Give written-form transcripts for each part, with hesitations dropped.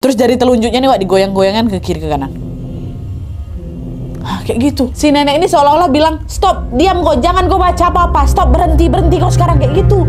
Terus jari telunjuknya nih Wak digoyang-goyangan ke kiri ke kanan. Kayak gitu. Si nenek ini seolah-olah bilang, stop, diam kok, jangan kau baca apa-apa, stop, berhenti kau sekarang, kayak gitu.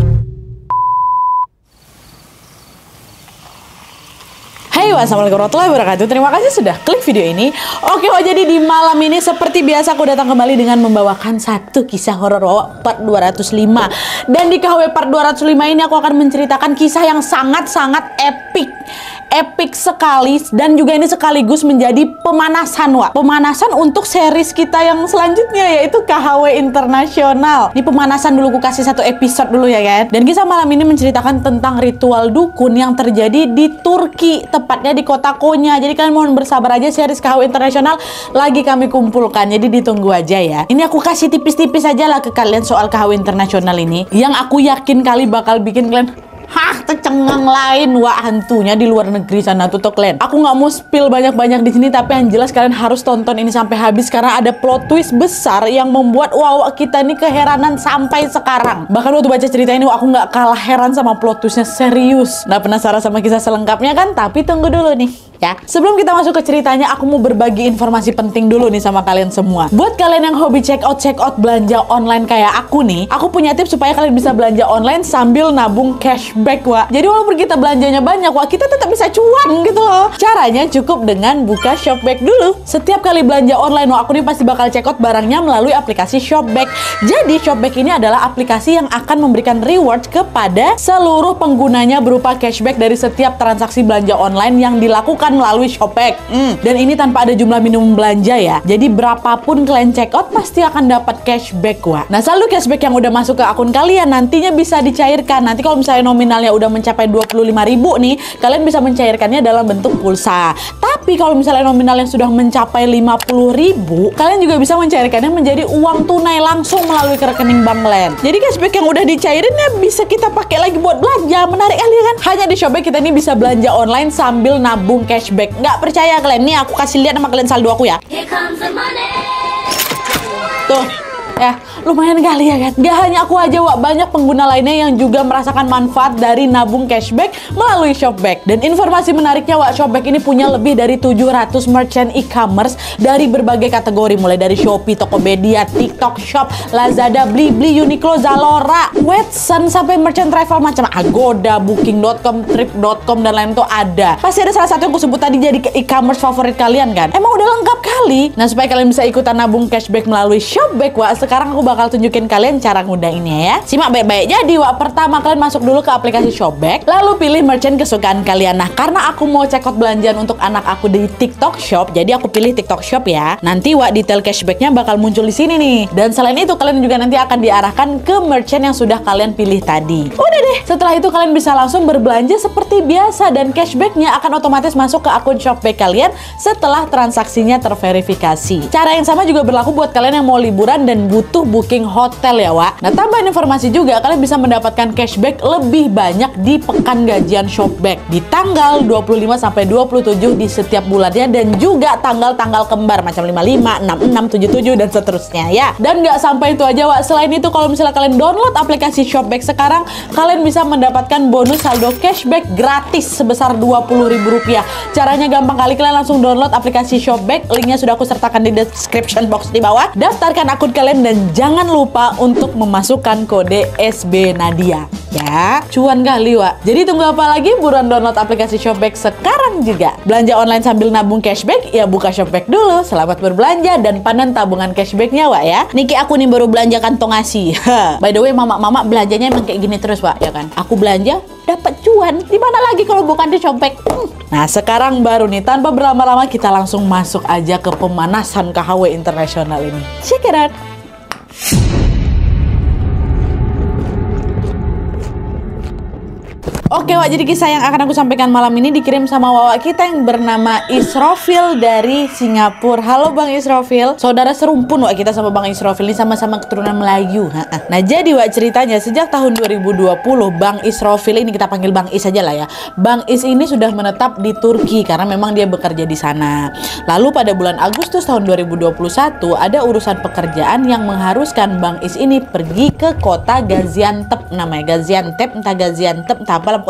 Hai, wassalamualaikum warahmatullahi wabarakatuh. Terima kasih sudah klik video ini. Oke, jadi di malam ini seperti biasa aku datang kembali dengan membawakan satu kisah horor part 205. Dan di KHW part 205 ini aku akan menceritakan kisah yang sangat-sangat epic. Epic sekali, dan juga ini sekaligus menjadi pemanasan, Wak. Pemanasan untuk series kita yang selanjutnya, yaitu KHW Internasional. Ini pemanasan dulu, aku kasih satu episode dulu ya kan. Dan kisah malam ini menceritakan tentang ritual dukun yang terjadi di Turki, tepatnya di kota Konya. Jadi kalian mohon bersabar aja, series KHW Internasional lagi kami kumpulkan, jadi ditunggu aja ya. Ini aku kasih tipis-tipis aja lah ke kalian soal KHW Internasional ini, yang aku yakin kali bakal bikin kalian tercengang lain, Wak, hantunya di luar negeri sana tuh kalian. Aku nggak mau spill banyak-banyak di sini, tapi yang jelas kalian harus tonton ini sampai habis karena ada plot twist besar yang membuat kita ini keheranan sampai sekarang. Bahkan waktu baca cerita ini aku nggak kalah heran sama plot twistnya, serius. Nah, penasaran sama kisah selengkapnya kan? Tapi tunggu dulu nih ya. Sebelum kita masuk ke ceritanya, aku mau berbagi informasi penting dulu nih sama kalian semua. Buat kalian yang hobi check out belanja online kayak aku nih, aku punya tips supaya kalian bisa belanja online sambil nabung cashback, Wak. Jadi walaupun kita belanjanya banyak, Wak, kita tetap bisa cuan gitu loh. Caranya cukup dengan buka Shopback dulu. Setiap kali belanja online, Wak, aku nih pasti bakal check out barangnya melalui aplikasi Shopback. Jadi Shopback ini adalah aplikasi yang akan memberikan reward kepada seluruh penggunanya berupa cashback dari setiap transaksi belanja online yang dilakukan melalui Shopback. Dan ini tanpa ada jumlah minimum belanja ya. Jadi berapapun kalian check out pasti akan dapat cashback, Wak. Nah, selalu cashback yang udah masuk ke akun kalian nantinya bisa dicairkan. Nanti kalau misalnya nominalnya udah mencapai 25.000 nih, kalian bisa mencairkannya dalam bentuk pulsa. Tapi kalau misalnya nominal yang sudah mencapai 50.000, kalian juga bisa mencairkannya menjadi uang tunai langsung melalui ke rekening bank kalian. Jadi cashback yang udah dicairin ya bisa kita pakai lagi buat belanja. Menarik kali kan? Hanya di Shopback kita ini bisa belanja online sambil nabung cashback. Nggak percaya kalian? Nih aku kasih lihat sama kalian saldo aku ya. Here comes the money. Tuh. Ya, lumayan kali ya kan? Gak hanya aku aja, Wak, banyak pengguna lainnya yang juga merasakan manfaat dari nabung cashback melalui Shopback. Dan informasi menariknya, Wak, Shopback ini punya lebih dari 700 merchant e-commerce dari berbagai kategori, mulai dari Shopee, Tokopedia, TikTok Shop, Lazada, Blibli, Uniqlo, Zalora, Wetsen, sampai merchant travel macam Agoda, Booking.com, Trip.com, dan lain itu ada. Pasti ada salah satu yang aku sebut tadi jadi e-commerce favorit kalian kan? Emang udah lengkap kali. Nah, supaya kalian bisa ikutan nabung cashback melalui Shopback, Wak, sekarang aku bakal tunjukin kalian cara ngundangnya ya. Simak baik-baik. Jadi, Wak, pertama kalian masuk dulu ke aplikasi Shopback, lalu pilih merchant kesukaan kalian. Nah, karena aku mau check out belanjaan untuk anak aku di TikTok Shop, jadi aku pilih TikTok Shop ya. Nanti, Wak, detail cashbacknya bakal muncul di sini nih. Dan selain itu, kalian juga nanti akan diarahkan ke merchant yang sudah kalian pilih tadi. Udah deh. Setelah itu kalian bisa langsung berbelanja seperti biasa dan cashbacknya akan otomatis masuk ke akun Shopback kalian setelah transaksinya terverifikasi. Cara yang sama juga berlaku buat kalian yang mau liburan dan butuh booking hotel ya, Wak. Nah, tambahan informasi juga, kalian bisa mendapatkan cashback lebih banyak di pekan gajian Shopback di tanggal 25 sampai 27 di setiap bulannya, dan juga tanggal-tanggal kembar macam 55, 66, 77 dan seterusnya ya. Dan nggak sampai itu aja, Wak. Selain itu, kalau misalnya kalian download aplikasi Shopback sekarang, kalian bisa mendapatkan bonus saldo cashback gratis sebesar Rp20.000. Caranya gampang kali, kalian langsung download aplikasi Shopback. Linknya sudah aku sertakan di description box di bawah. Daftarkan akun kalian dan jangan lupa untuk memasukkan kode SB Nadia ya. Cuan kali, Wak. Jadi tunggu apa lagi? Buruan download aplikasi Shopback sekarang juga. Belanja online sambil nabung cashback, ya buka Shopback dulu. Selamat berbelanja dan panen tabungan cashbacknya, Wak ya. Niki aku nih baru belanja kantong asi. By the way, mama belanjanya emang kayak gini terus, Wak, ya kan? Aku belanja dapat cuan. Di mana lagi kalau bukan di Shopback? Nah, sekarang baru nih, tanpa berlama-lama kita langsung masuk aja ke pemanasan KHW Internasional ini. Check it out. Oke, Wak, jadi kisah yang akan aku sampaikan malam ini dikirim sama Wak kita yang bernama Israfil dari Singapura. Halo Bang Israfil, saudara serumpun Wak kita sama Bang Israfil ini, sama-sama keturunan Melayu. Nah, jadi Wak, ceritanya sejak tahun 2020 Bang Israfil ini, kita panggil Bang Is aja lah ya. Bang Is ini sudah menetap di Turki karena memang dia bekerja di sana. Lalu pada bulan Agustus tahun 2021 ada urusan pekerjaan yang mengharuskan Bang Is ini pergi ke kota Gaziantep, namanya Gaziantep, entah apa lah,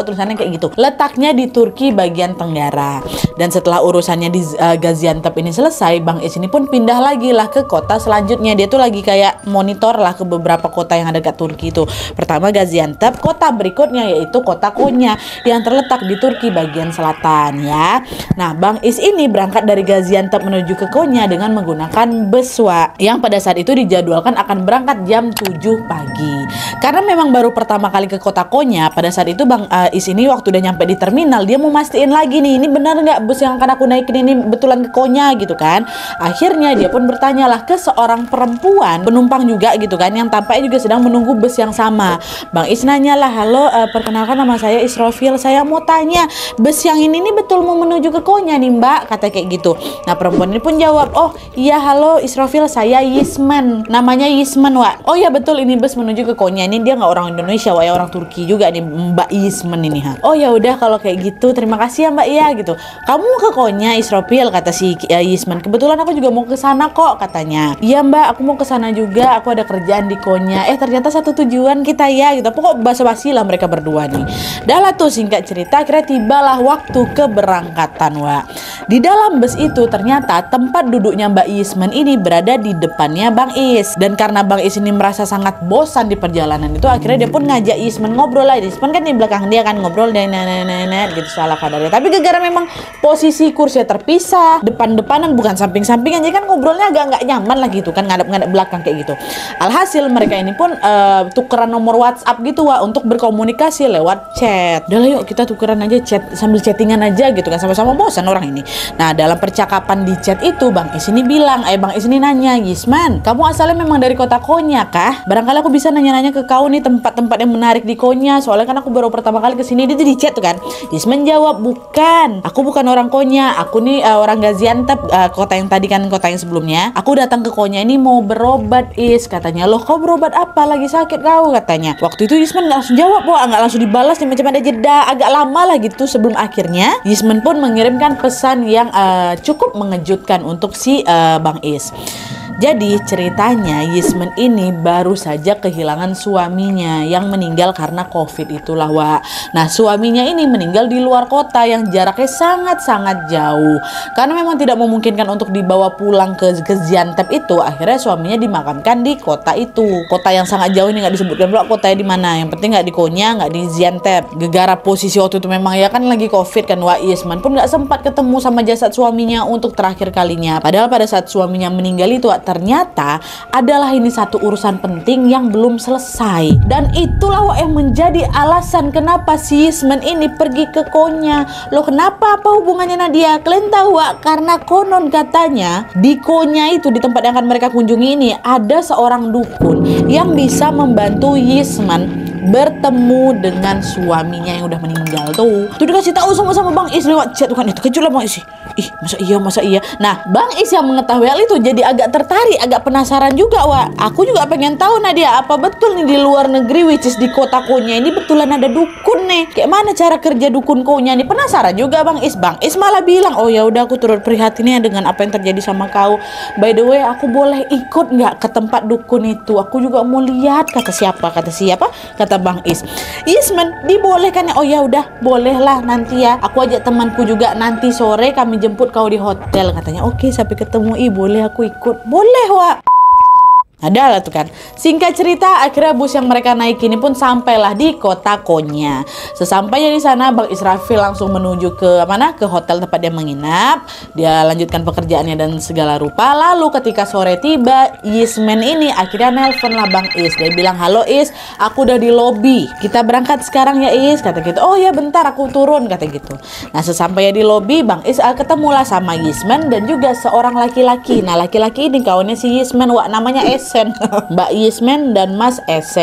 tulisannya kayak gitu. Letaknya di Turki bagian tenggara. Dan setelah urusannya di Gaziantep ini selesai, Bang Is ini pun pindah lagi lah ke kota selanjutnya. Dia tuh lagi kayak monitor lah ke beberapa kota yang ada dekat Turki itu. Pertama Gaziantep, kota berikutnya yaitu kota Konya yang terletak di Turki bagian selatan ya. Nah, Bang Is ini berangkat dari Gaziantep menuju ke Konya dengan menggunakan bus yang pada saat itu dijadwalkan akan berangkat jam 7 pagi. Karena memang baru pertama kali ke kota Konya, pada saat itu Bang Is ini waktu udah nyampe di terminal, dia mau mastiin lagi nih, ini benar nggak bus yang akan aku naikin ini betulan ke Konya gitu kan. Akhirnya dia pun bertanyalah ke seorang perempuan penumpang juga gitu kan, yang tampaknya juga sedang menunggu bus yang sama. Bang Is nanya lah, halo, perkenalkan nama saya Israfil, saya mau tanya bus yang ini nih betul mau menuju ke Konya nih mbak, kata kayak gitu. Nah perempuan ini pun jawab, oh iya halo Israfil, saya Yisman, namanya Yisman Wak. Oh ya betul, ini bus menuju ke Konya. Ini dia nggak orang Indonesia Wak, ya orang Turki juga nih Mbak Yisman ini ha. Oh ya udah kalau kayak gitu terima kasih ya Mbak ya gitu. Kamu mau ke Konya Israfil, kata si Yisman. Kebetulan aku juga mau ke sana kok, katanya. Iya Mbak, aku mau ke sana juga, aku ada kerjaan di Konya. Ternyata satu tujuan kita ya gitu. Pokok basa-basi lah mereka berdua nih. Dah lah tuh singkat cerita, akhirnya tibalah waktu keberangkatan Wak. Di dalam bus itu ternyata tempat duduknya Mbak Yisman ini berada di depannya Bang Is. Dan karena Bang Is ini merasa sangat bosan di perjalanan itu, akhirnya dia pun ngajak Yisman ngobrol lah. Yisman kan di belakang dia kan ngobrol dan gitu salah kadarnya. Tapi gara-gara memang posisi kursinya terpisah, depan-depanan bukan samping-sampingan, jadi kan ngobrolnya agak nggak nyaman lah gitu kan, ngadep-ngadep belakang kayak gitu. Alhasil mereka ini pun tukeran nomor WhatsApp gitu Wak, untuk berkomunikasi lewat chat. Udah lah yuk kita tukeran aja chat sambil chattingan aja gitu kan, sama-sama bosan orang ini. Nah dalam percakapan di chat itu Bang Is ini bilang, Bang Is ini nanya, Yisman, kamu asalnya memang dari kota Konya kah? Barangkali aku bisa nanya-nanya ke kau nih tempat-tempat yang menarik di Konya, soalnya kan aku baru pertama kali kesini. Dia tuh di chat tuh kan. Yisman jawab, bukan, aku bukan orang Konya, aku nih orang Gaziantep, kota yang tadi kan, kota yang sebelumnya. Aku datang ke Konya ini mau berobat Is, katanya. Loh kau berobat apa, lagi sakit kau, katanya. Waktu itu Yisman nggak langsung jawab Wah, nggak langsung dibalas nih, macam ada jeda agak lama lah gitu sebelum akhirnya Yisman pun mengirimkan pesan yang cukup mengejutkan untuk si Bang Is. Jadi ceritanya Yisman ini baru saja kehilangan suaminya yang meninggal karena COVID itulah Wak. Nah suaminya ini meninggal di luar kota yang jaraknya sangat-sangat jauh. Karena memang tidak memungkinkan untuk dibawa pulang ke Gaziantep itu, akhirnya suaminya dimakamkan di kota itu. Kota yang sangat jauh ini nggak disebutkan pula kotanya di mana. Yang penting nggak di Konya, nggak di Gaziantep. Gegara posisi waktu itu memang ya kan lagi COVID kan Wak. Yisman pun nggak sempat ketemu sama jasad suaminya untuk terakhir kalinya. Padahal pada saat suaminya meninggal itu ternyata adalah ini satu urusan penting yang belum selesai. Dan itulah Wak yang menjadi alasan kenapa si Yisman ini pergi ke Konya. Loh kenapa? Apa hubungannya Nadia? Kalian tahu Wak? Karena konon katanya di Konya itu, di tempat yang akan mereka kunjungi ini, ada seorang dukun yang bisa membantu Yisman bertemu dengan suaminya yang udah meninggal tuh. Tuh dikasih tahu sama Bang Is lewat chat tuh kan. Itu kejut lah Bang Is. Ih masa iya. Nah Bang Is yang mengetahui hal itu jadi agak tertarik, agak penasaran juga Wak. Aku juga pengen tahu Nadia, apa betul nih di luar negeri, which is di kota Konya ini betulan ada dukun nih. Kayak mana cara kerja dukun Konya nih? Penasaran juga Bang Is. Bang Is malah bilang, oh ya udah aku turut prihatin ya dengan apa yang terjadi sama kau. By the way aku boleh ikut nggak ke tempat dukun itu? Aku juga mau lihat. Kata siapa? Kata Bang Is. Yisman dibolehkan ya? Oh ya udah bolehlah nanti ya. Aku ajak temanku juga nanti sore kami jemput kau di hotel, katanya. Oke sampai ketemu. Boleh aku ikut? Boleh Wak. Ada lah tuh kan. Singkat cerita akhirnya bus yang mereka naik ini pun sampailah di kota Konya. Sesampainya di sana Bang Israfil langsung menuju ke mana? Ke hotel tempat dia menginap. Dia lanjutkan pekerjaannya dan segala rupa. Lalu ketika sore tiba, Yisman ini akhirnya nelpon lah Bang Is. Dia bilang, halo Is, aku udah di lobi. Kita berangkat sekarang ya Is, kata gitu. Oh ya bentar aku turun, kata gitu. Nah sesampainya di lobi, Bang Is ketemulah sama Yisman dan juga seorang laki-laki. Nah laki-laki ini kawannya si Yisman Wak, namanya Esen. Mbak Yisman dan Mas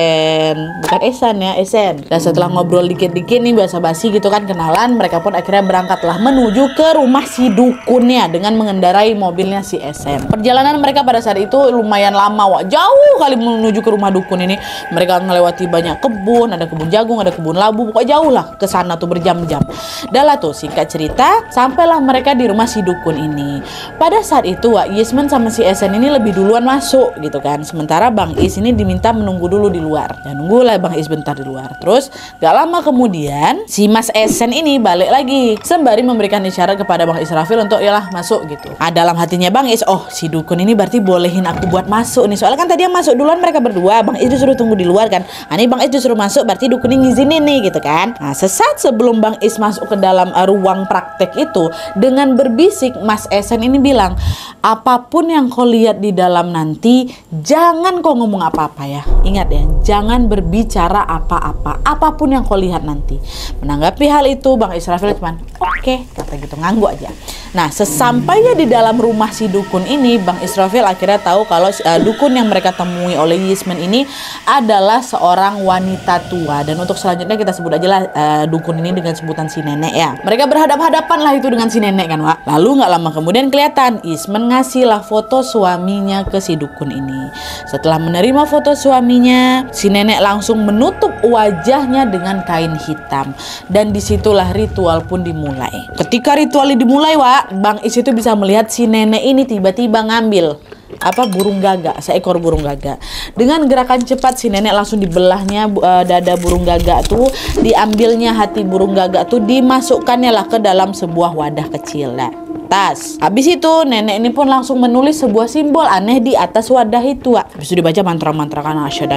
Esen, bukan Esan ya, Esen. Dan setelah ngobrol dikit-dikit nih basa-basi gitu kan, kenalan, mereka pun akhirnya berangkatlah menuju ke rumah si dukunnya dengan mengendarai mobilnya si Esen. Perjalanan mereka pada saat itu lumayan lama Wak, jauh kali menuju ke rumah dukun ini. Mereka melewati banyak kebun, ada kebun jagung, ada kebun labu, pokoknya jauh lah ke sana tuh berjam-jam. Dah lah tuh singkat cerita, sampailah mereka di rumah si dukun ini. Pada saat itu Wak, Yisman sama si Esen ini lebih duluan masuk gitu kan. kan. Sementara Bang Is ini diminta menunggu dulu di luar. Ya nunggulah Bang Is bentar di luar. Terus gak lama kemudian si Mas Esen ini balik lagi sembari memberikan isyarat kepada Bang Israfil untuk yalah masuk gitu. Dalam hatinya Bang Is, oh si dukun ini berarti bolehin aku buat masuk nih. Soalnya kan tadi yang masuk duluan mereka berdua. Bang Is disuruh tunggu di luar kan. Ini Bang Is disuruh masuk berarti dukun ini ngizinin nih gitu kan. Sesaat sebelum Bang Is masuk ke dalam ruang praktek itu, dengan berbisik Mas Esen ini bilang, apapun yang kau lihat di dalam nanti, jangan kau ngomong apa-apa ya. Ingat ya, jangan berbicara apa-apa, apapun yang kau lihat nanti. Menanggapi hal itu, Bang Israfil cuman oke, kata gitu, ngangguk aja. Nah, sesampainya di dalam rumah si dukun ini, Bang Israfil akhirnya tahu kalau dukun yang mereka temui oleh Yasmin ini adalah seorang wanita tua. Dan untuk selanjutnya kita sebut aja lah dukun ini dengan sebutan si nenek ya. Mereka berhadap-hadapan lah itu dengan si nenek kan, Wak. Lalu nggak lama kemudian kelihatan Yasmin ngasihlah foto suaminya ke si dukun ini. Setelah menerima foto suaminya, si nenek langsung menutup wajahnya dengan kain hitam. Dan disitulah ritual pun dimulai. Ketika ritual dimulai, Wak, Bang Is itu bisa melihat si nenek ini tiba-tiba ngambil burung gagak, seekor burung gagak. Dengan gerakan cepat si nenek langsung dibelahnya dada burung gagak tuh, diambilnya hati burung gagak tuh, dimasukkannya lah ke dalam sebuah wadah kecil lah. Tas. Habis itu nenek ini pun langsung menulis sebuah simbol aneh di atas wadah itu. Habis itu dibaca mantra-mantra kan asyhadu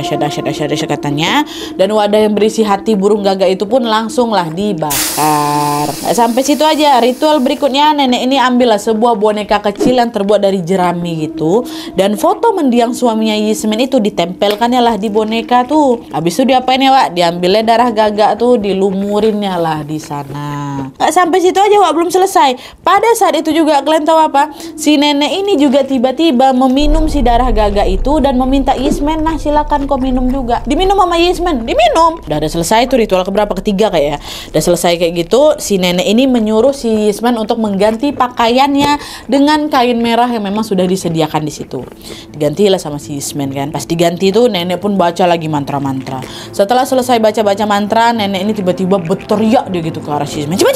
katanya, dan wadah yang berisi hati burung gagak itu pun langsunglah dibakar. Sampai situ aja. Ritual berikutnya nenek ini ambillah sebuah boneka kecil yang terbuat dari jerami gitu, dan foto mendiang suaminya Yasmin itu ditempelkannya lah di boneka tuh. Habis itu diapain ya, Wak? Diambilnya darah gagak tuh, dilumurinnya lah di sana. Sampai situ aja, Wak, belum selesai. Pada saat itu juga kalian tahu apa? Si nenek ini juga tiba-tiba meminum si darah gagak itu dan meminta Yasmin, nah silakan kau minum juga. Diminum sama Yasmin, diminum. Udah selesai tuh ritual keberapa, ketiga kayak ya. Udah selesai kayak gitu, si nenek ini menyuruh si Yasmin untuk mengganti pakaiannya dengan kain merah yang memang sudah disediakan di situ. Digantilah sama si Yasmin kan. Pas diganti tuh nenek pun baca lagi mantra-mantra. Setelah selesai baca-baca mantra, nenek ini tiba-tiba berteriak dia gitu ke arah si Yasmin.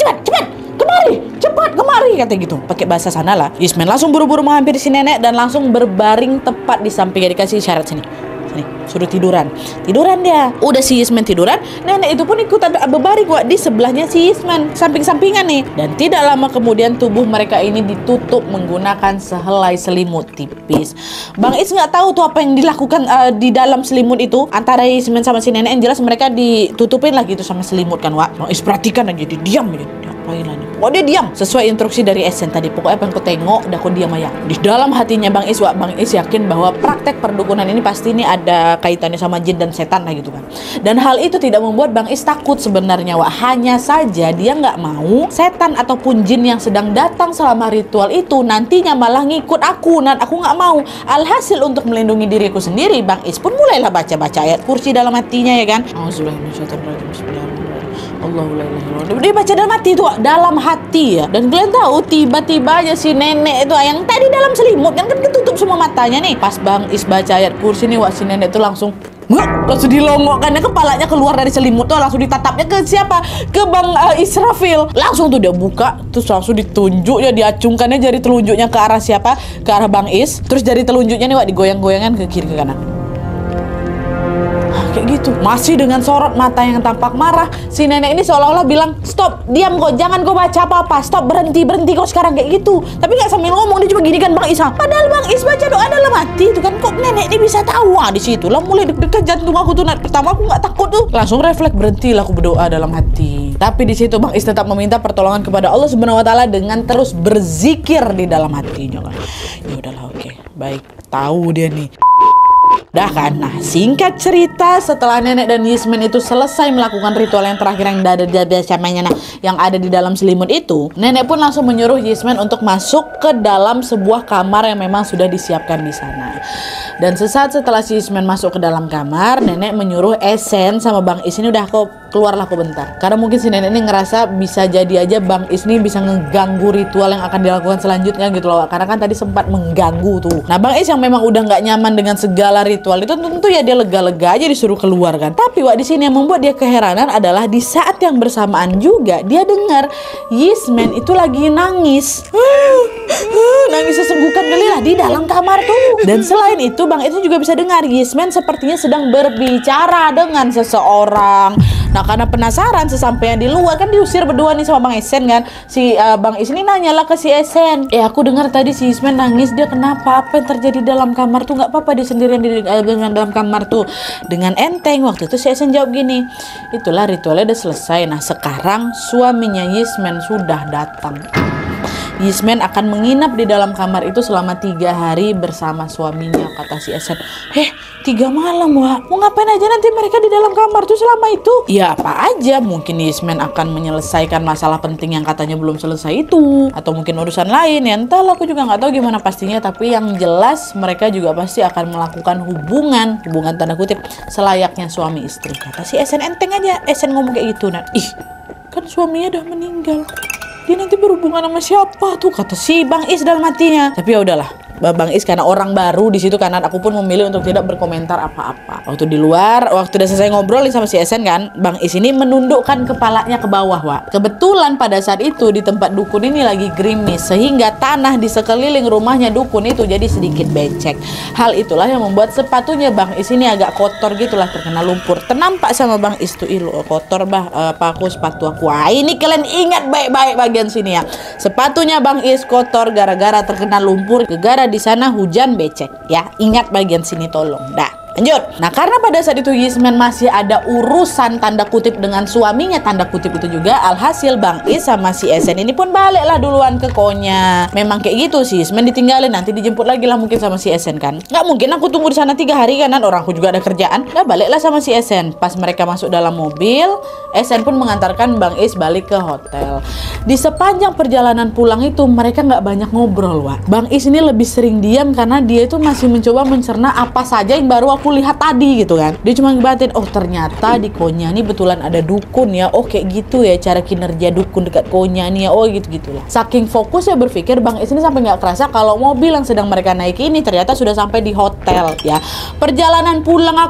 Cepat kemari kata gitu, pakai bahasa sana lah. Yasmin langsung buru-buru menghampiri si nenek dan langsung berbaring tepat di sampingnya. Dikasih isyarat sini, suruh tiduran dia. Udah si Yasmin tiduran, nenek itu pun ikutan berbaring, Wak, di sebelahnya si Yasmin, samping-sampingan nih. Dan tidak lama kemudian tubuh mereka ini ditutup menggunakan sehelai selimut tipis. Bang Is nggak tahu tuh apa yang dilakukan di dalam selimut itu antara Yasmin sama si nenek. Yang jelas mereka ditutupin lagi gitu sama selimut kan, Wak. Bang Is perhatikan aja, dia diam aja. Dia diam sesuai instruksi dari Esen tadi. Pokoknya apa yang kau tengok udah kau diam aja. Di dalam hatinya Bang Is, Wak, Bang Is yakin bahwa praktek perdukunan ini pasti ini ada kaitannya sama jin dan setan lah gitu kan. Dan hal itu tidak membuat Bang Is takut sebenarnya, Wak. Hanya saja dia nggak mau setan ataupun jin yang sedang datang selama ritual itu nantinya malah ngikut aku, dan aku nggak mau. Alhasil untuk melindungi diriku sendiri, Bang Is pun mulailah baca-baca ayat kursi dalam hatinya ya kan. Dia baca dalam hati itu, dalam hati ya. Dan kalian tahu tiba-tiba aja si nenek itu yang tadi dalam selimut kan ketutup semua matanya nih. Pas Bang Is baca ayat kursi nih, Wak, si nenek itu langsung dilongokkannya, kepalanya keluar dari selimut tuh, langsung ditatapnya ke siapa? Ke Bang Israfil. Langsung tuh dia buka, terus langsung ditunjuknya, diacungkannya jari telunjuknya ke arah siapa? Ke arah Bang Is. Terus jari telunjuknya nih, Wak, digoyang-goyangan ke kiri ke kanan. Kayak gitu, masih dengan sorot mata yang tampak marah. Si nenek ini seolah-olah bilang, stop, diam kok, jangan kau baca apa-apa, stop, berhenti kau sekarang kayak gitu. Tapi nggak sambil ngomong, dia cuma gini kan Bang Is. Padahal Bang Is baca doa dalam hati itu kan, kok nenek ini bisa tahu? Di situ lah mulai deg-degan jantung aku tuh. Pertama aku nggak takut tuh, langsung refleks, berhentilah aku berdoa dalam hati. Tapi di situ Bang Is tetap meminta pertolongan kepada Allah Subhanahu Wa Taala dengan terus berzikir di dalam hatinya kan. Ya udahlah, oke, baik, tahu dia nih. Dah kan, nah singkat cerita setelah nenek dan Yasmin itu selesai melakukan ritual yang terakhir yang yang ada di dalam selimut itu, nenek pun langsung menyuruh Yasmin untuk masuk ke dalam sebuah kamar yang memang sudah disiapkan di sana. Dan sesaat setelah si Yasmin masuk ke dalam kamar, nenek menyuruh Esen sama Bang Is ini udah kok keluarlah kok bentar. Karena mungkin si nenek ini ngerasa bisa jadi aja Bang Is ini bisa ngeganggu ritual yang akan dilakukan selanjutnya gitu loh. Karena kan tadi sempat mengganggu tuh. Nah Bang Is yang memang udah nggak nyaman dengan segala ritual ritual itu tentu ya dia lega-lega aja disuruh keluar kan. Tapi Wak, di sini yang membuat dia keheranan adalah di saat yang bersamaan juga dia dengar Yisman itu lagi nangis. Nangis sesenggukan kali lah di dalam kamar tuh. Dan selain itu Bang Is juga bisa dengar Yisman sepertinya sedang berbicara dengan seseorang. Nah, karena penasaran sesampainya di luar kan diusir berdua nih sama Bang Esen kan. Si Bang Is ini nanyalah ke si Esen, aku dengar tadi si Yisman nangis, dia kenapa? Apa yang terjadi dalam kamar tuh? Nggak apa-apa dia sendirian dengan dalam kamar tuh. Dengan enteng waktu itu si Esen jawab gini, itulah ritualnya udah selesai. Nah, sekarang suaminya Yisman sudah datang. Yisman akan menginap di dalam kamar itu selama 3 hari bersama suaminya, kata si Esen. 3 malam, Wak. Mau ngapain aja nanti mereka di dalam kamar tuh selama itu? Ya apa aja, mungkin Yisman akan menyelesaikan masalah penting yang katanya belum selesai itu, atau mungkin urusan lain ya, entahlah, aku juga nggak tahu gimana pastinya. Tapi yang jelas mereka juga pasti akan melakukan hubungan tanda kutip selayaknya suami istri, kata si Esen. Enteng aja Esen ngomong kayak gitu. Nah, kan suaminya udah meninggal, dia nanti berhubungan sama siapa tuh, kata si Bang Is dalam hatinya. Tapi ya udahlah, Bang Is karena orang baru di situ kanan, aku pun memilih untuk tidak berkomentar apa-apa. Waktu di luar, waktu udah selesai ngobrol sama si Esen kan, Bang Is ini menundukkan kepalanya ke bawah, Wak. Kebetulan pada saat itu di tempat dukun ini lagi gerimis, sehingga tanah di sekeliling rumahnya dukun itu jadi sedikit becek. Hal itulah yang membuat sepatunya Bang Is ini agak kotor gitulah, terkena lumpur. Ternampak sama Bang Is tuh, kotor sepatu aku. Wah, ini kalian ingat baik-baik bagian sini ya. Sepatunya Bang Is kotor gara-gara terkena lumpur, gara-gara di sana hujan becek ya. Ingat bagian sini tolong. Dah. Lanjut. Nah, karena pada saat itu Yisman masih ada urusan tanda kutip dengan suaminya, tanda kutip itu juga, alhasil Bang Is sama si Esen ini pun baliklah duluan ke Konya. Memang kayak gitu sih, Yisman ditinggalin, nanti dijemput lagi lah mungkin sama si Esen kan. Nggak mungkin aku tunggu di sana 3 hari kan, orang aku juga ada kerjaan. Nah, baliklah sama si Esen. Pas mereka masuk dalam mobil, Esen pun mengantarkan Bang Is balik ke hotel. Di sepanjang perjalanan pulang itu mereka nggak banyak ngobrol, Wak. Bang Is ini lebih sering diam karena dia itu masih mencoba mencerna apa saja yang baru aku lihat tadi gitu kan. Dia cuma ngebatin, oh ternyata di Konya nih betulan ada dukun ya. Oh kayak gitu ya cara kinerja dukun dekat Konya nih ya. Oh gitu-gitulah. Saking fokusnya berpikir, Bang Is ini sampai nggak kerasa kalau mobil yang sedang mereka naiki ini ternyata sudah sampai di hotel ya. Perjalanan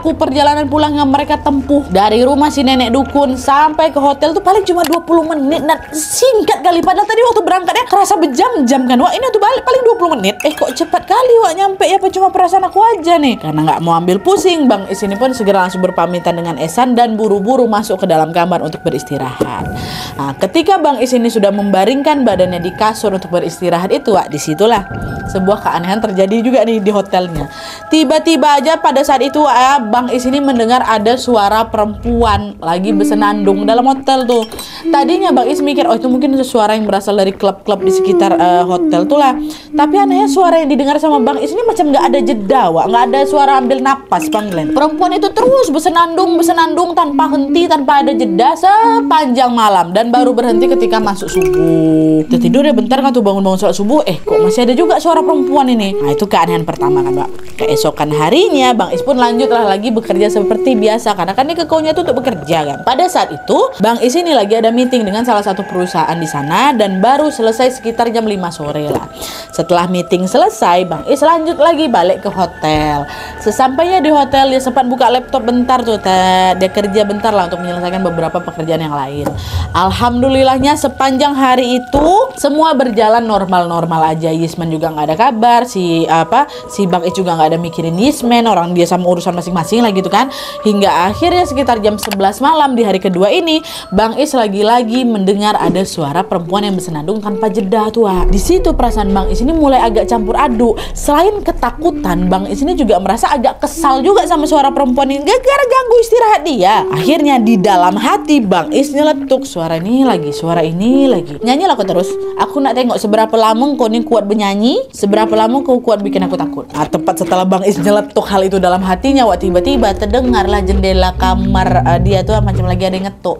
pulang yang mereka tempuh dari rumah si nenek dukun sampai ke hotel tuh paling cuma 20 menit. Dan singkat kali, padahal tadi waktu berangkatnya kerasa berjam-jam kan. Wah, ini tuh balik paling 20 menit. Kok cepat kali Wak nyampe ya, apa cuma perasaan aku aja nih? Karena nggak mau ambil pusing, Bang Is ini pun segera langsung berpamitan dengan Esan dan buru-buru masuk ke dalam kamar untuk beristirahat. Nah, ketika Bang Is ini sudah membaringkan badannya di kasur untuk beristirahat itu, Wak, disitulah sebuah keanehan terjadi juga nih di hotelnya. Tiba-tiba aja pada saat itu Bang Is ini mendengar ada suara perempuan lagi bersenandung dalam hotel tuh. Tadinya Bang Is mikir, oh itu mungkin suara yang berasal dari klub-klub di sekitar hotel tuh lah. Tapi anehnya suara yang didengar sama Bang Is ini macam nggak ada jeda, Wak. Nggak ada suara ambil napas panggilan. Perempuan itu terus bersenandung tanpa henti, tanpa ada jeda sepanjang malam, dan baru berhenti ketika masuk subuh. Tidur ya bentar kan tuh, bangun-bangun sholat subuh, kok masih ada juga suara perempuan ini. Nah, itu keanehan pertama kan, Mbak. Keesokan harinya Bang Is pun lanjutlah lagi bekerja seperti biasa karena kan dia ke Konya itu untuk bekerja kan. Pada saat itu Bang Is ini lagi ada meeting dengan salah satu perusahaan di sana dan baru selesai sekitar jam 5 sore lah. Setelah meeting selesai, Bang Is lanjut lagi balik ke hotel. Sesampainya di hotel dia sempat buka laptop bentar tuh, dia kerja bentar lah untuk menyelesaikan beberapa pekerjaan yang lain. Alhamdulillahnya sepanjang hari itu semua berjalan normal-normal aja. Yisman juga nggak ada kabar, si Bang Is juga nggak ada mikirin Yisman, orang dia sama urusan masing-masing lah gitu kan. Hingga akhirnya sekitar jam 11 malam di hari kedua ini, Bang Is lagi-lagi mendengar ada suara perempuan yang bersenandung tanpa jeda tuh. Di situ perasaan Bang Is ini mulai agak campur aduk. Selain ketakutan, Bang Is ini juga merasa agak kesal juga sama suara perempuan ini gara-gara ganggu istirahat dia. Akhirnya di dalam hati Bang Is nyeletuk, suara ini lagi, suara ini lagi. Nyanyilah kau terus. Aku nak tengok seberapa lama kau ini kuat bernyanyi, seberapa lama kau kuat bikin aku takut. Nah, tepat setelah Bang Is nyeletuk hal itu dalam hatinya, tiba-tiba terdengarlah jendela kamar dia tuh macam lagi ada yang ngetuk.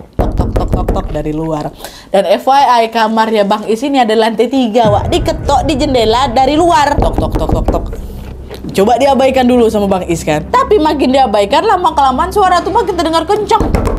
Tok dari luar. Dan FYI kamarnya Bang Is ini ada lantai 3, Wak. Diketok di jendela dari luar. Tok. Coba diabaikan dulu sama Bang Is kan. Tapi makin diabaikan, lama kelamaan suara tuh makin terdengar kencang.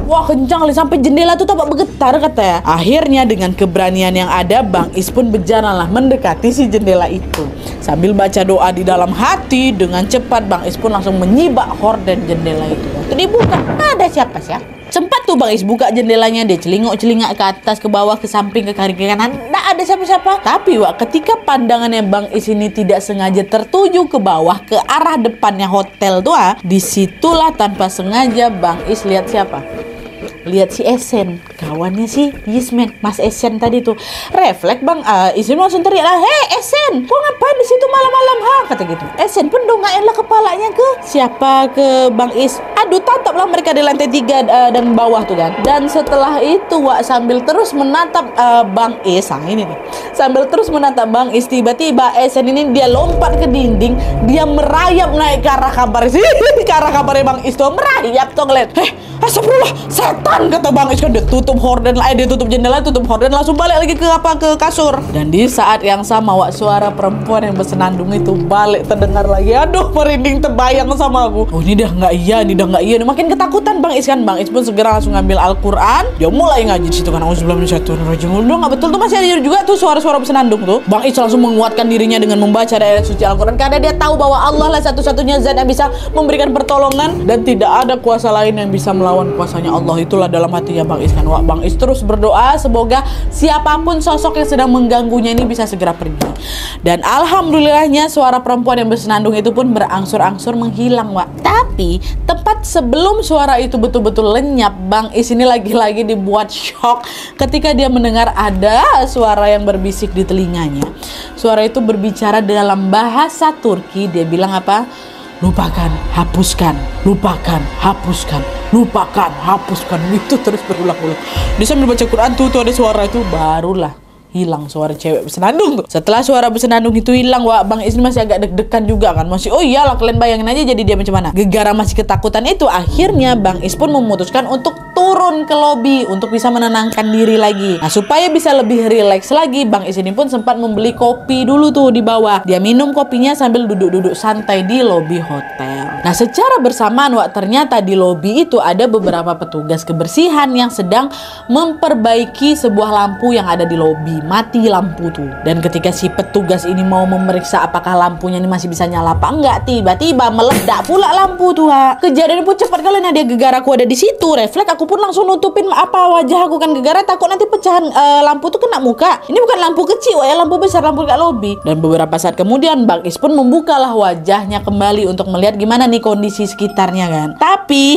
Wah kencang kali, sampai jendela tuh tampak bergetar katanya. Akhirnya dengan keberanian yang ada, Bang Is pun berjalanlah mendekati si jendela itu. Sambil baca doa di dalam hati, dengan cepat Bang Is pun langsung menyibak horden jendela itu. Waktu dibuka, ada siapa sih? Sempat tuh Bang Is buka jendelanya, dia celingak-celingak ke atas, ke bawah, ke samping, ke kiri, ke kanan. Nggak ada siapa-siapa. Tapi ketika pandangannya Bang Is ini tidak sengaja tertuju ke bawah, ke arah depannya hotel tuh, disitulah tanpa sengaja Bang Is lihat siapa? Lihat si Esen, kawannya si Yismen, Mas Esen tadi tuh. Refleks Bang Is langsung teriak lah, "Hei Esen, kok ngapain di situ malam-malam?" Kata gitu. Esen pun dongaklah kepalanya ke siapa? Ke Bang Is. Aduh, tataplah mereka di lantai 3 dan bawah tuh kan. Dan setelah itu sambil terus menatap Bang Is, ini nih. Sambil terus menatap Bang Is, tiba-tiba Esen ini dia lompat ke dinding, dia merayap naik ke arah kamar sih. Ke arah kamarnya Bang Is tuh merayap tuh ngeliat. Astagfirullah, setan, kata Bang Is kan. Dia tutup horden, dia tutup jendela, tutup horden, langsung balik lagi ke kasur. Dan di saat yang sama suara perempuan yang bersenandung itu balik terdengar lagi. Aduh, merinding terbayang sama aku. Oh, ini dah nggak iya. Makin ketakutan Bang Is kan. Bang Is pun segera langsung ngambil Al-Quran, dia mulai ngaji situ kan. Auzubillahiminasyaitonirrajim. Udah nggak betul tuh, masih ada juga tuh suara-suara bersenandung tuh. Bang Is langsung menguatkan dirinya dengan membaca ayat suci Al-Quran, karena dia tahu bahwa Allah lah satu-satunya zat yang bisa memberikan pertolongan dan tidak ada kuasa lain yang bisa melawan kuasanya Allah. Itulah dalam hatinya Bang Is kan. Bang Is terus berdoa semoga siapapun sosok yang sedang mengganggunya ini bisa segera pergi. Dan alhamdulillahnya suara perempuan yang bersenandung itu pun berangsur-angsur menghilang, Tapi tepat sebelum suara itu betul-betul lenyap, Bang Is ini lagi-lagi dibuat shock ketika dia mendengar ada suara yang berbisik di telinganya. Suara itu berbicara dalam bahasa Turki. Dia bilang apa? Lupakan, hapuskan, lupakan, hapuskan, lupakan, hapuskan. Itu terus berulang-ulang. Dia sambil baca Quran tuh ada suara itu, barulah hilang suara cewek bersenandung tuh. Setelah suara bersenandung itu hilang, Bang Is masih agak deg-degan juga kan. Masih, oh iyalah, kalian bayangin aja jadi dia macam mana. Gegara masih ketakutan itu. Akhirnya Bang Is pun memutuskan untuk turun ke lobi untuk bisa menenangkan diri lagi. Nah, supaya bisa lebih rileks lagi, Bang Is ini pun sempat membeli kopi dulu tuh di bawah. Dia minum kopinya sambil duduk-duduk santai di lobi hotel. Nah, secara bersamaan ternyata di lobi itu ada beberapa petugas kebersihan yang sedang memperbaiki sebuah lampu yang ada di lobi. Mati lampu tuh. Dan ketika si petugas ini mau memeriksa apakah lampunya ini masih bisa nyala apa enggak, tiba-tiba meledak pula lampu tuh. Kejadian pun cepat kali. Nah, dia gegara, aku ada di situ. Refleks aku pun langsung nutupin wajah aku kan, gegara takut nanti pecahan lampu tuh kena muka. Ini bukan lampu kecil lampu besar, lampu dekat lobi. Dan beberapa saat kemudian Bang Is pun membukalah wajahnya kembali untuk melihat gimana nih kondisi sekitarnya kan. Tapi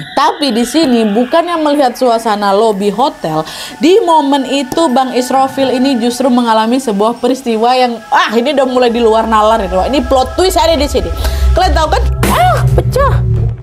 di sini bukannya melihat suasana lobi hotel, di momen itu Bang Israfil ini justru mengalami sebuah peristiwa yang ini udah mulai di luar nalar itu. Ini plot twist ada di sini. Kalian tahu kan? Pecah.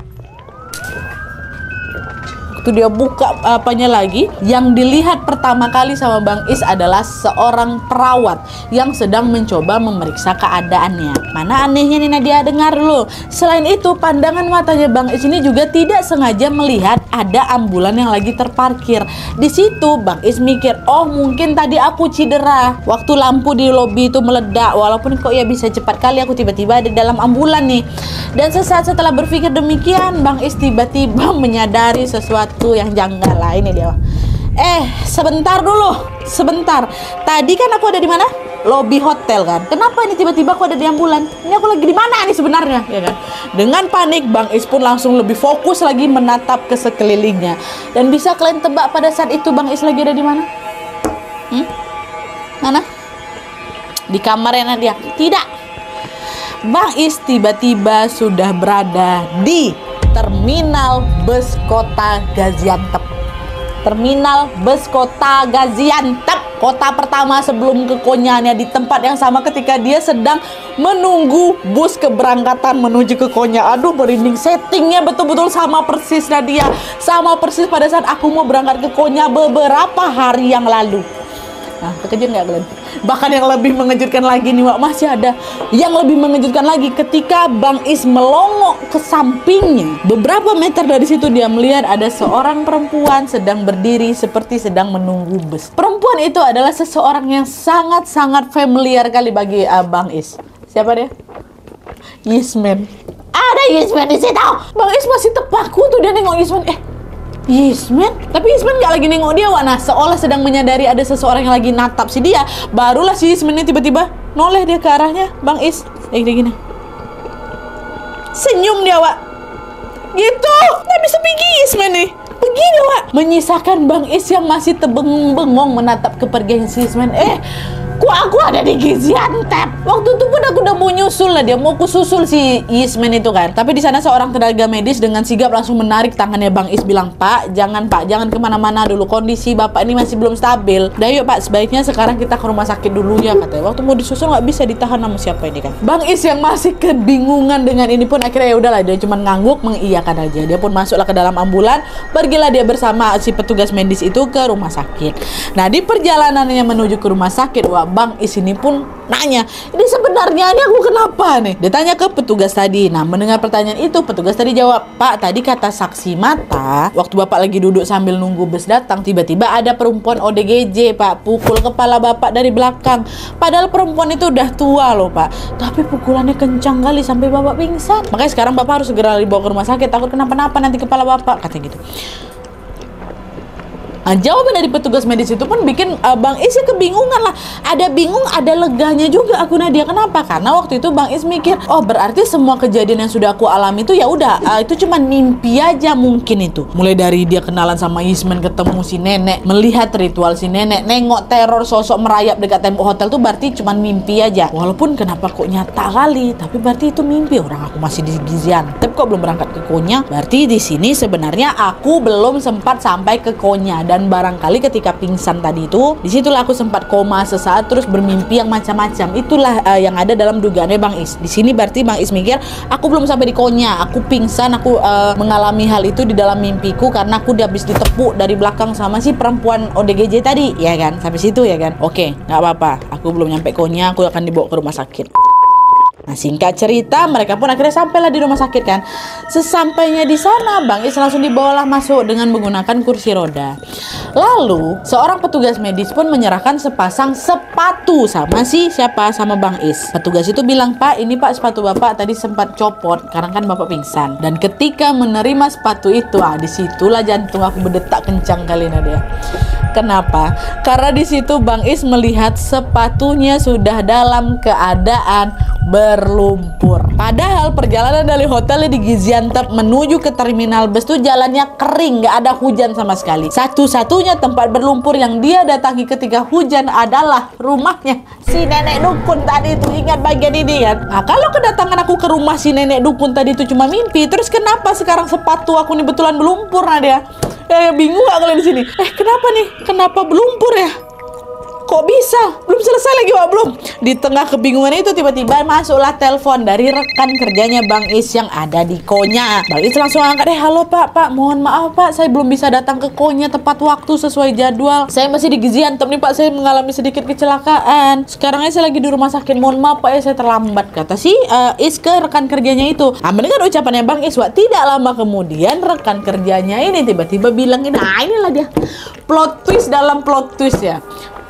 Waktu dia buka apanya lagi, yang dilihat pertama kali sama Bang Is adalah seorang perawat yang sedang mencoba memeriksa keadaannya. Mana anehnya nih Nadia, dengar dulu. Selain itu, pandangan matanya Bang Is ini juga tidak sengaja melihat ada ambulan yang lagi terparkir. Di situ Bang Is mikir, oh mungkin tadi aku cedera waktu lampu di lobi itu meledak. Walaupun kok ya bisa cepat kali aku tiba-tiba ada dalam ambulan nih. Dan sesaat setelah berpikir demikian, Bang Is tiba-tiba menyadari sesuatu yang janggal lah. Ini dia. Sebentar dulu. Sebentar. Tadi kan aku ada di mana? Lobi hotel kan. Kenapa ini tiba-tiba aku ada di ambulan? Ini aku lagi di mana nih sebenarnya, ya kan? Dengan panik Bang Is pun langsung lebih fokus lagi menatap ke sekelilingnya. Dan bisa kalian tebak pada saat itu Bang Is lagi ada di mana? Mana? Di kamarnya dia. Tidak. Bang Is tiba-tiba sudah berada di Terminal Bus Kota Gaziantep. Terminal Bus Kota Gaziantep, kota pertama sebelum ke Konyanya, di tempat yang sama ketika dia sedang menunggu bus keberangkatan menuju ke Konya. Aduh, merinding. Settingnya betul-betul sama persis Nadia, sama persis pada saat aku mau berangkat ke Konya beberapa hari yang lalu. Nah, terkejut nggak kalian? Bahkan yang lebih mengejutkan lagi nih, masih ada yang lebih mengejutkan lagi ketika Bang Is melongok ke sampingnya. Beberapa meter dari situ dia melihat ada seorang perempuan sedang berdiri seperti sedang menunggu bus. Perempuan itu adalah seseorang yang sangat-sangat familiar kali bagi Bang Is. Siapa dia? Yismen. Ada Yismen di situ. Bang Is masih terpaku tuh dia nengok Yismen. Yisman? Tapi Yisman nggak lagi nengok dia, Wak. Nah, seolah sedang menyadari ada seseorang yang lagi natap si dia. Barulah si Yisman ini tiba-tiba noleh dia ke arahnya Bang Is. Kayak gini. Senyum dia, Wak. Gitu. Nggak bisa pergi Yisman nih. Pergi dia, Wak. Menyisakan Bang Is yang masih terbengong-bengong menatap kepergian si Yisman. Kok aku ada di Gaziantep? Waktu itu pun aku udah mau nyusul lah, dia mau aku susul si Yisman itu kan. Tapi di sana seorang tenaga medis dengan sigap langsung menarik tangannya Bang Is, bilang, Pak, jangan kemana-mana dulu, kondisi bapak ini masih belum stabil. Dah yuk Pak, sebaiknya sekarang kita ke rumah sakit dulu ya, katanya. Waktu mau disusul nggak bisa ditahan sama siapa ini kan. Bang Is yang masih kebingungan dengan ini pun akhirnya ya udahlah, dia cuma ngangguk mengiyakan aja. Dia pun masuklah ke dalam ambulan, pergilah dia bersama si petugas medis itu ke rumah sakit. Nah, di perjalanannya menuju ke rumah sakit, wah, Bang Is ini pun nanya, ini sebenarnya ini aku kenapa nih? Dia tanya ke petugas tadi. Nah, mendengar pertanyaan itu, petugas tadi jawab, Pak, tadi kata saksi mata, waktu bapak lagi duduk sambil nunggu bus datang, tiba-tiba ada perempuan ODGJ, Pak, pukul kepala bapak dari belakang. Padahal perempuan itu udah tua loh, Pak. Tapi pukulannya kencang kali sampai bapak pingsan. Makanya sekarang bapak harus segera dibawa ke rumah sakit, takut kenapa-napa nanti kepala bapak, katanya gitu. Nah, jawaban dari petugas medis itu pun bikin Bang Is kebingungan lah. Ada bingung, ada leganya juga aku Nadia. Kenapa? Karena waktu itu Bang Is mikir, oh berarti semua kejadian yang sudah aku alami itu ya udah itu cuma mimpi aja mungkin itu. Mulai dari dia kenalan sama Yisman, ketemu si nenek, melihat ritual si nenek, nengok teror sosok merayap dekat tembok hotel tuh berarti cuma mimpi aja. Walaupun kenapa kok nyata kali, tapi berarti itu mimpi. Orang aku masih di Gaziantep kok belum berangkat ke Konya. Berarti di sini sebenarnya aku belum sempat sampai ke Konya. Dan barangkali ketika pingsan tadi itu, disitulah aku sempat koma sesaat terus bermimpi yang macam-macam. Itulah yang ada dalam dugaannya Bang Is. Di sini berarti Bang Is mikir, aku belum sampai di Konya, aku pingsan, aku mengalami hal itu di dalam mimpiku karena aku udah habis ditepuk dari belakang sama si perempuan ODGJ tadi, ya kan? Sampai situ ya kan? Oke, nggak apa-apa. Aku belum nyampe Konya, aku akan dibawa ke rumah sakit. Nah, singkat cerita, mereka pun akhirnya sampailah di rumah sakit kan. Sesampainya di sana, Bang Is langsung dibawalah masuk dengan menggunakan kursi roda. Lalu, seorang petugas medis pun menyerahkan sepasang sepatu sama sama Bang Is. Petugas itu bilang, Pak, ini Pak sepatu Bapak tadi sempat copot karena kan Bapak pingsan. Dan ketika menerima sepatu itu, disitulah jantung aku berdetak kencang kali Nadia. Kenapa? Karena di situ Bang Is melihat sepatunya sudah dalam keadaan berlumpur. Padahal perjalanan dari hotel di Gaziantep menuju ke terminal bus tuh jalannya kering, nggak ada hujan sama sekali. Satu-satunya tempat berlumpur yang dia datangi ketika hujan adalah rumahnya si nenek dukun tadi itu. Ingat bagian ini kan? Nah, kalau kedatangan aku ke rumah si nenek dukun tadi itu cuma mimpi, terus kenapa sekarang sepatu aku nih betulan berlumpur Nadia? Bingung gak kalian di sini? Kenapa nih? Kenapa berlumpur ya? Kok bisa? Belum selesai lagi, Wak, belum. Di tengah kebingungan itu tiba-tiba masuklah telepon dari rekan kerjanya Bang Is yang ada di Konya. Bang Is langsung angkat, halo Pak, mohon maaf Pak, saya belum bisa datang ke Konya tepat waktu sesuai jadwal. Saya masih di Gaziantep nih Pak, saya mengalami sedikit kecelakaan. Sekarang saya lagi di rumah sakit, mohon maaf Pak ya, saya terlambat, kata si Is ke rekan kerjanya itu. Mendengar ucapannya Bang Is, Wak, tidak lama kemudian rekan kerjanya ini tiba-tiba bilang, nah inilah dia plot twist dalam plot twist ya.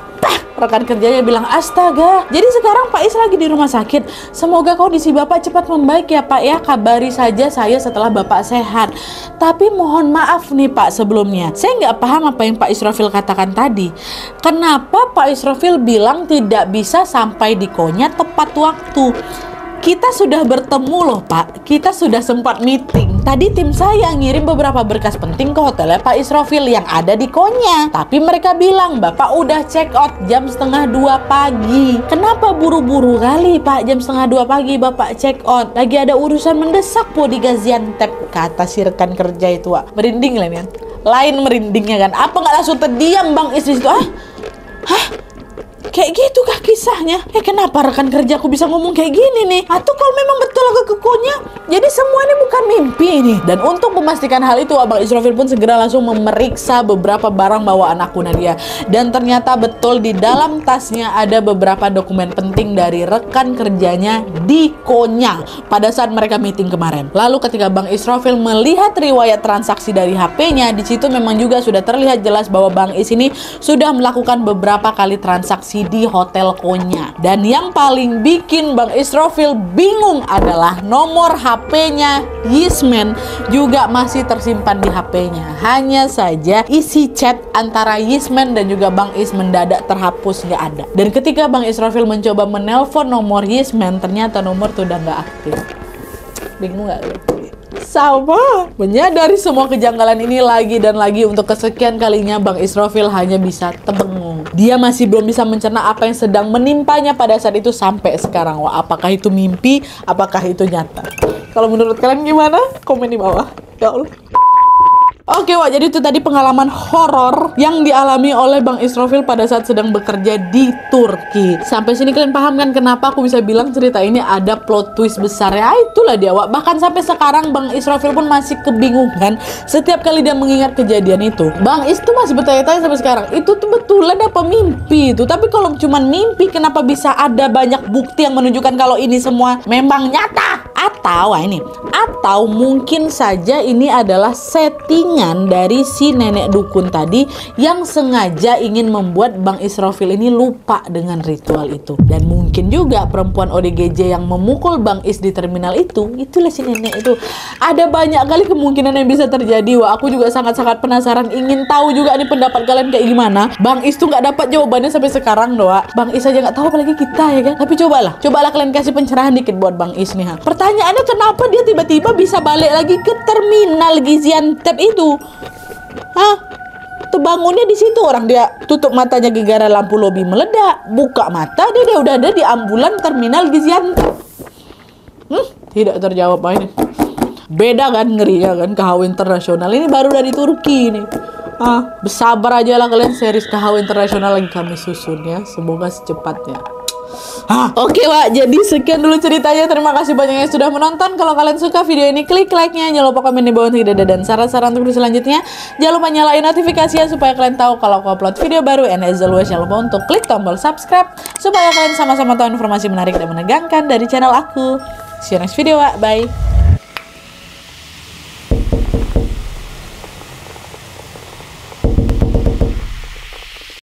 Rekan kerjanya bilang, astaga, jadi sekarang Pak Is lagi di rumah sakit. Semoga kondisi Bapak cepat membaik ya Pak ya. Kabari saja saya setelah Bapak sehat. Tapi mohon maaf nih Pak sebelumnya, saya nggak paham apa yang Pak Israfil katakan tadi. Kenapa Pak Israfil bilang tidak bisa sampai di Konya tepat waktu? Kita sudah bertemu loh Pak, kita sudah sempat meeting. Tadi tim saya ngirim beberapa berkas penting ke hotelnya Pak Israfil yang ada di Konya. Tapi mereka bilang, Bapak udah check out jam 1:30 pagi. Kenapa buru-buru kali Pak, jam 1:30 pagi Bapak check out? Lagi ada urusan mendesak po di Gaziantep, kata si rekan kerja itu, Wak. Merinding lah nih kan. Lain merindingnya kan. Apa nggak langsung terdiam Bang Is di situ? Hah? Kayak gitu kah kisahnya? Kenapa rekan kerjaku bisa ngomong kayak gini nih? Atau kalau memang betul agak kekonya, jadi semua ini bukan mimpi nih. Dan untuk memastikan hal itu, Abang Israfil pun segera langsung memeriksa beberapa barang bawaan aku Nadia. Dan ternyata betul di dalam tasnya ada beberapa dokumen penting dari rekan kerjanya di Konya pada saat mereka meeting kemarin. Lalu ketika Bang Israfil melihat riwayat transaksi dari HP-nya, di situ memang juga sudah terlihat jelas bahwa Bang Is ini sudah melakukan beberapa kali transaksi terjadi di Hotel Konya. Dan yang paling bikin Bang Israfil bingung adalah nomor HP-nya Yisman juga masih tersimpan di HP-nya. Hanya saja isi chat antara Yisman dan juga Bang Is mendadak terhapus, nggak ada. Dan ketika Bang Israfil mencoba menelpon nomor Yisman, ternyata nomor tuh udah nggak aktif. Bingung nggak? Sama. Menyadari semua kejanggalan ini lagi dan lagi untuk kesekian kalinya, Bang Israfil hanya bisa terbengung. Dia masih belum bisa mencerna apa yang sedang menimpanya pada saat itu sampai sekarang. Wah, apakah itu mimpi? Apakah itu nyata? Kalau menurut kalian gimana? Komen di bawah. Ya Allah. Oke, wah, jadi itu tadi pengalaman horor yang dialami oleh Bang Israfil pada saat sedang bekerja di Turki. Sampai sini kalian paham kan kenapa aku bisa bilang cerita ini ada plot twist besar? Ya itulah dia, wak. Bahkan sampai sekarang Bang Israfil pun masih kebingungan setiap kali dia mengingat kejadian itu. Bang Is tuh masih bertanya-tanya sampai sekarang, itu tuh betulan apa mimpi itu? Tapi kalau cuma mimpi, kenapa bisa ada banyak bukti yang menunjukkan kalau ini semua memang nyata? Atau mungkin saja ini adalah settingan dari si nenek dukun tadi yang sengaja ingin membuat Bang Israfil ini lupa dengan ritual itu. Dan mungkin juga perempuan ODGJ yang memukul Bang Is di terminal itu, itulah si nenek itu. Ada banyak kali kemungkinan yang bisa terjadi. Wah, aku juga sangat-sangat penasaran, ingin tahu juga nih pendapat kalian kayak gimana. Bang Is tuh nggak dapat jawabannya sampai sekarang, doa. Bang Is aja nggak tahu, apalagi kita, ya kan? Tapi cobalah kalian kasih pencerahan dikit buat Bang Is nih. Pertanyaannya, kenapa dia tiba-tiba bisa balik lagi ke terminal Gaziantep itu? Hah? Tuh bangunnya di situ, orang dia tutup matanya gara-gara lampu lobi meledak, buka mata dia udah ada di ambulan terminal Gaziantep. Tidak terjawab ini. Beda kan ngerinya kan, KHW internasional ini baru dari Turki nih. Bersabar aja lah kalian, series KHW internasional lagi kami susun ya, semoga secepatnya. Oke, Wak, jadi sekian dulu ceritanya. Terima kasih banyak yang sudah menonton. Kalau kalian suka video ini, klik like-nya. Jangan lupa komen di bawah untuk ide dan saran-saran untuk video selanjutnya. Jangan lupa nyalain notifikasinya supaya kalian tahu kalau aku upload video baru. And as always, jangan lupa untuk klik tombol subscribe supaya kalian sama-sama tahu informasi menarik dan menegangkan dari channel aku. See you next video, Wak. Bye.